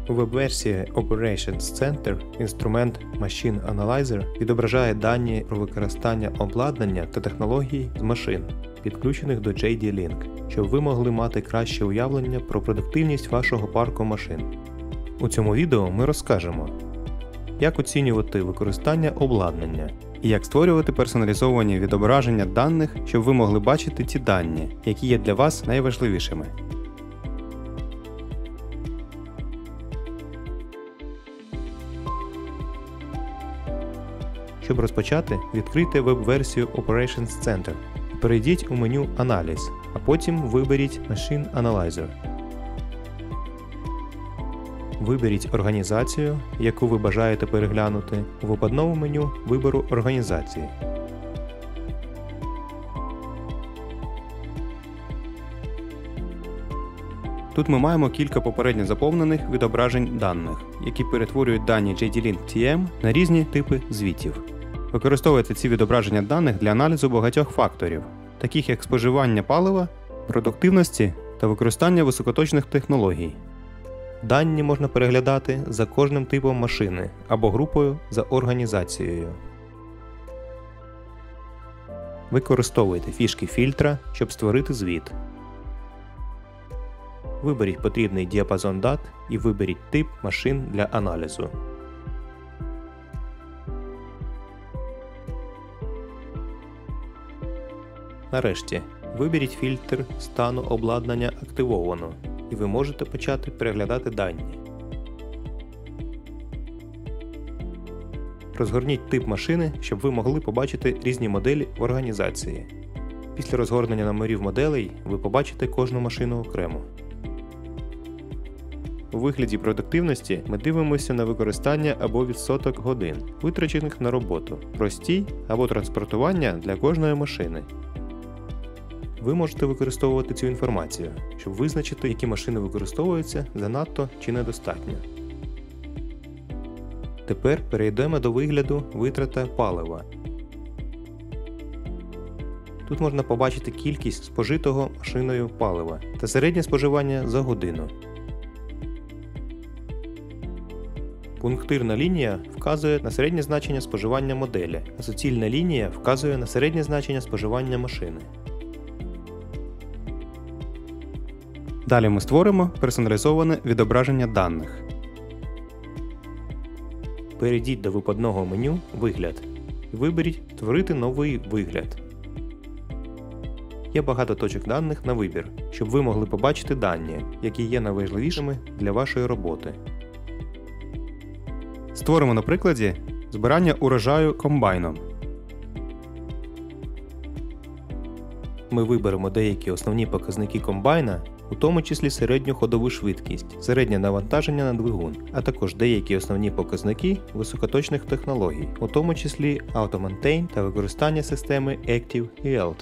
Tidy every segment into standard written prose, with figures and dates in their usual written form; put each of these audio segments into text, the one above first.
У веб-версії Operations Center інструмент Machine Analyzer відображає дані про використання обладнання та технологій з машин, підключених до JD-Link, щоб ви могли мати краще уявлення про продуктивність вашого парку машин. У цьому відео ми розкажемо, як оцінювати використання обладнання і як створювати персоналізовані відображення даних, щоб ви могли бачити ті дані, які є для вас найважливішими. Щоб розпочати, відкрийте веб-версію Operations Center і перейдіть у меню «Аналіз», а потім виберіть Machine Analyzer. Виберіть організацію, яку ви бажаєте переглянути, у випадному меню вибору організації. Тут ми маємо кілька попередньо заповнених відображень даних, які перетворюють дані JD-Link TM на різні типи звітів. Використовуйте ці відображення даних для аналізу багатьох факторів, таких як споживання палива, продуктивності та використання високоточних технологій. Дані можна переглядати за кожним типом машини або групою за організацією. Використовуйте фішки фільтра, щоб створити звіт. Виберіть потрібний діапазон дат і виберіть тип машин для аналізу. Нарешті, виберіть фільтр стану обладнання активовано, і ви можете почати переглядати дані. Розгорніть тип машини, щоб ви могли побачити різні моделі в організації. Після розгорнення номерів моделей ви побачите кожну машину окремо. У вигляді продуктивності ми дивимося на використання або відсоток годин, витрачених на роботу, простій або транспортування для кожної машини. Ви можете використовувати цю інформацію, щоб визначити, які машини використовуються занадто чи недостатньо. Тепер перейдемо до вигляду витрата палива. Тут можна побачити кількість спожитого машиною палива та середнє споживання за годину. Пунктирна лінія вказує на середнє значення споживання моделі, а суцільна лінія вказує на середнє значення споживання машини. Далі ми створимо персоналізоване відображення даних. Перейдіть до випадного меню «Вигляд» і виберіть «Створити новий вигляд». Є багато точок даних на вибір, щоб ви могли побачити дані, які є найважливішими для вашої роботи. Створимо на прикладі збирання урожаю комбайном. Ми виберемо деякі основні показники комбайна, у тому числі середню ходову швидкість, середнє навантаження на двигун, а також деякі основні показники високоточних технологій, у тому числі Auto-Maintain та використання системи Active Yield.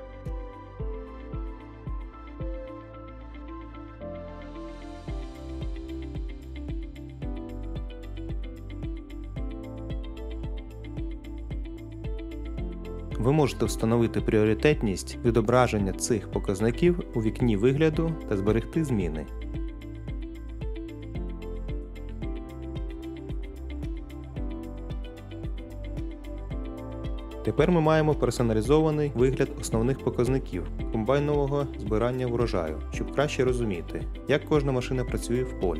Ви можете встановити пріоритетність відображення цих показників у вікні вигляду та зберегти зміни. Тепер ми маємо персоналізований вигляд основних показників комбайнового збирання врожаю, щоб краще розуміти, як кожна машина працює в полі.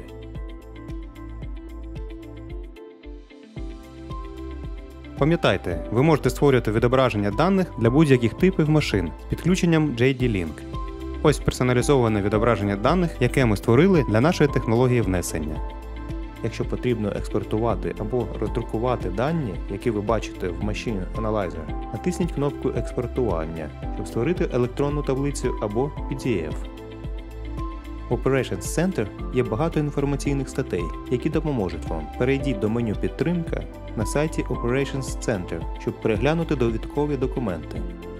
Пам'ятайте, ви можете створювати відображення даних для будь-яких типів машин з підключенням JD-Link. Ось персоналізоване відображення даних, яке ми створили для нашої технології внесення. Якщо потрібно експортувати або роздрукувати дані, які ви бачите в Machine Analyzer, натисніть кнопку «Експортування», щоб створити електронну таблицю або PDF. В Operations Center є багато інформаційних статей, які допоможуть вам. Перейдіть до меню «Підтримка» на сайті Operations Center, щоб переглянути довідкові документи.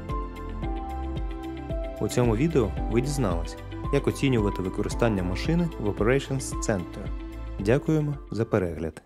У цьому відео ви дізнались, як оцінювати використання машини в Operations Center. Дякуємо за перегляд!